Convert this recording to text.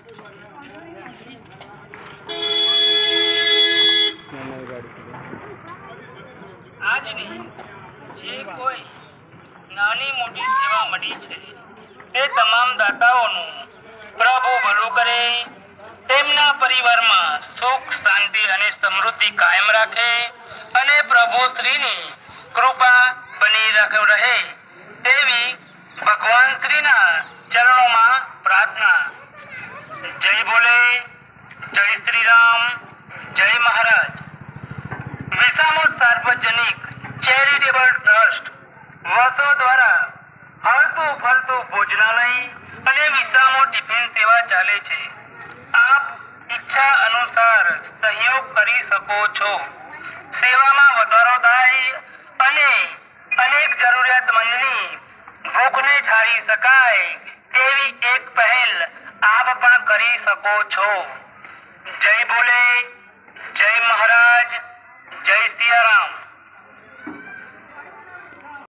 આજની જે કોઈ નાની મોટી સેવા મળી છે તે તમામ દાતાઓનું પ્રભુ ભલું કરે, તેમના પરિવારમાં સુખ શાંતિ અને સમૃદ્ધિ કાયમ રાખે અને પ્રભુ શ્રીની કૃપા બની રહે તેવી ભગવાન શ્રીના ચરણોમાં પ્રાર્થના। જય બોલે, જય શ્રી રામ, જય મહારાજ। વિસામો સાર્વજનિક ચેરિટેબલ ટ્રસ્ટ વસો દ્વારા હરતું ફરતું ભોજનાલય અને વિસામો ટિફિન સેવા ચાલે છે। આપ ઈચ્છા અનુસાર સહયોગ કરી શકો છો। સેવામાં વધારો થાય અને અનેક જરૂરિયાતમંદની ભૂખને ઠારી શકાય તેવી એક પહેલ આપ પણ કરી શકો છો। જય બોલે,